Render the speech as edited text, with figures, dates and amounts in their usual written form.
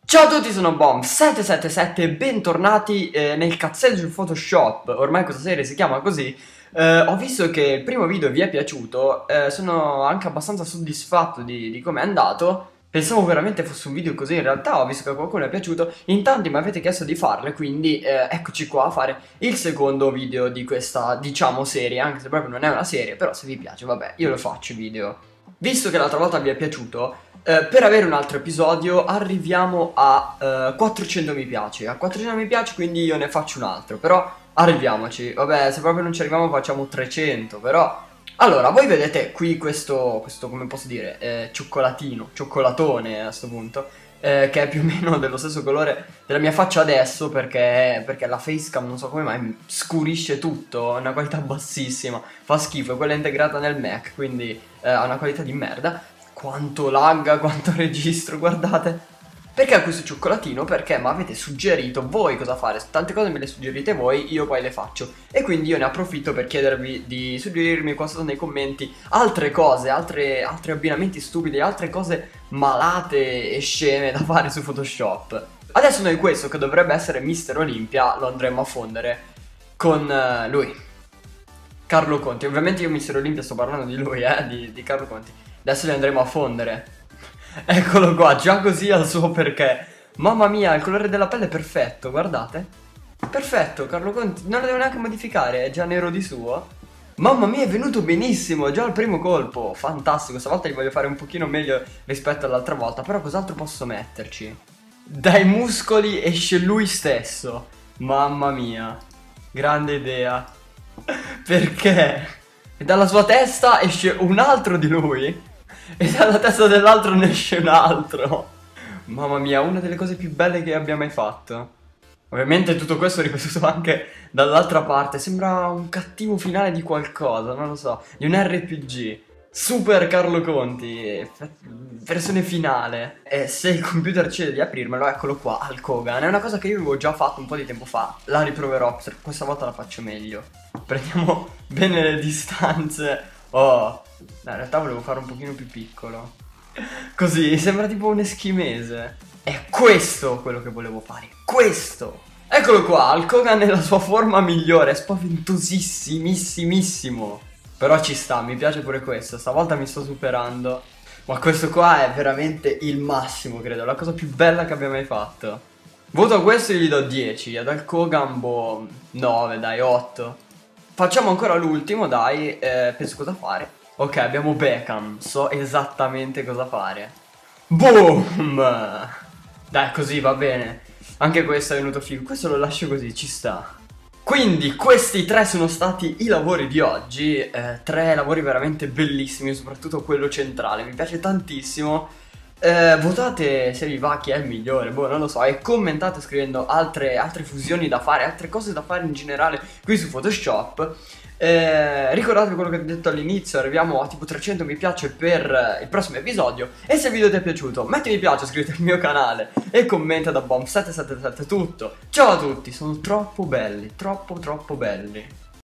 Ciao a tutti, sono Bomb777 e bentornati nel cazzeggio di Photoshop. Ormai questa serie si chiama così. Ho visto che il primo video vi è piaciuto, sono anche abbastanza soddisfatto di come è andato. Pensavo veramente fosse un video così, in realtà ho visto che a qualcuno è piaciuto. In tanti mi avete chiesto di farlo, quindi eccoci qua a fare il secondo video di questa, diciamo, serie. Anche se proprio non è una serie, però se vi piace, vabbè, io lo faccio i video. Visto che l'altra volta vi è piaciuto, per avere un altro episodio arriviamo a 400 mi piace. A 400 mi piace, quindi io ne faccio un altro. Però arriviamoci. Vabbè, se proprio non ci arriviamo facciamo 300. Però allora, voi vedete qui questo come posso dire, cioccolatone a sto punto, che è più o meno dello stesso colore della mia faccia adesso, perché la facecam non so come mai scurisce tutto, ha una qualità bassissima, fa schifo, è quella integrata nel Mac, quindi ha una qualità di merda. Quanto lagga, quanto registro, guardate. Perché ho questo cioccolatino? Perché mi avete suggerito voi cosa fare. Tante cose me le suggerite voi, io poi le faccio. E quindi io ne approfitto per chiedervi di suggerirmi qua sotto nei commenti altre cose, altri abbinamenti stupidi, altre cose malate e sceme da fare su Photoshop. Adesso noi questo, che dovrebbe essere Mister Olympia, lo andremo a fondere con lui, Carlo Conti. Ovviamente io Mister Olympia sto parlando di lui, di Carlo Conti. Adesso li andremo a fondere. Eccolo qua, già così al suo perché. Mamma mia, il colore della pelle è perfetto, guardate. Perfetto, Carlo Conti, non lo devo neanche modificare, è già nero di suo. Mamma mia, è venuto benissimo, già al primo colpo. Fantastico, stavolta gli voglio fare un pochino meglio rispetto all'altra volta. Però cos'altro posso metterci? Dai muscoli esce lui stesso. Mamma mia, grande idea. Perché? E dalla sua testa esce un altro di lui. E dalla testa dell'altro ne esce un altro. Mamma mia, una delle cose più belle che abbia mai fatto. Ovviamente tutto questo ripetuto anche dall'altra parte. Sembra un cattivo finale di qualcosa, non lo so. Di un RPG. Super Carlo Conti, versione finale. E se il computer decide di aprirmelo, eccolo qua, al Kogan. È una cosa che io avevo già fatto un po' di tempo fa. La riproverò, questa volta la faccio meglio. Prendiamo bene le distanze. Oh, no, in realtà volevo fare un pochino più piccolo. Così, sembra tipo un eschimese. È questo quello che volevo fare, questo. Eccolo qua, il Kogan nella sua forma migliore, è spaventosissimissimo. Però ci sta, mi piace pure questo, stavolta mi sto superando. Ma questo qua è veramente il massimo, credo, la cosa più bella che abbia mai fatto. Voto a questo io gli do 10, ad al Kogan boh, 9, dai, 8. Facciamo ancora l'ultimo, dai, penso cosa fare. Ok, abbiamo Beckham, so esattamente cosa fare. Boom! Dai, così va bene. Anche questo è venuto figo, questo lo lascio così, ci sta. Quindi questi tre sono stati i lavori di oggi, tre lavori veramente bellissimi, soprattutto quello centrale, mi piace tantissimo. Votate se vi va chi è il migliore, boh, non lo so, e commentate scrivendo altre fusioni da fare, altre cose da fare in generale qui su Photoshop. Ricordatevi quello che ho detto all'inizio, arriviamo a tipo 300 mi piace per il prossimo episodio. E se il video ti è piaciuto, metti mi piace, iscriviti al mio canale e commenta da Bomb777 tutto. Ciao a tutti, sono troppo belli, troppo belli.